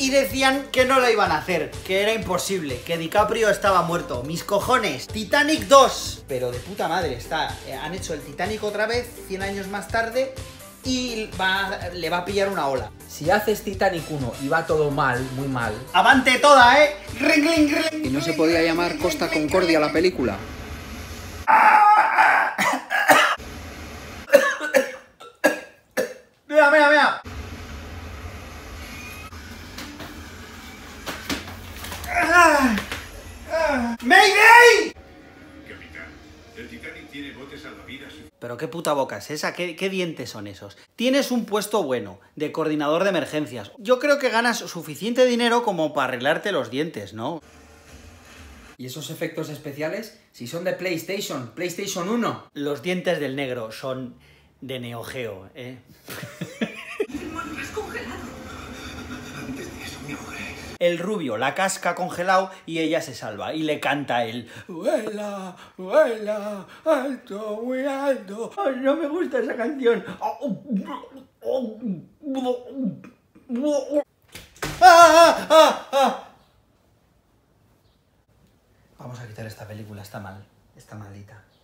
y decían que no lo iban a hacer, que era imposible, que DiCaprio estaba muerto. Mis cojones. Titanic 2. Pero de puta madre está. Han hecho el Titanic otra vez, 100 años más tarde, y le va a pillar una ola. Si haces Titanic 1 y va todo mal, muy mal... ¡Avante toda, eh! ¡Ring! ¿Y no se podía llamar Costa Concordia la película? Mira. ¡Mayday! Capitán, el Titanic tiene botes salvavidas. Pero qué puta boca es esa, ¿Qué dientes son esos? Tienes un puesto bueno, de coordinador de emergencias. Yo creo que ganas suficiente dinero como para arreglarte los dientes, ¿no? ¿Y esos efectos especiales? Si son de PlayStation 1. Los dientes del negro son de Neo Geo, ¿eh? ¡Me has congelado! Antes de eso me ahogué. El rubio la casca congelado y ella se salva y le canta el vuela, alto, muy alto. Ay, no me gusta esa canción. Vamos a quitar esta película, está mal, está maldita.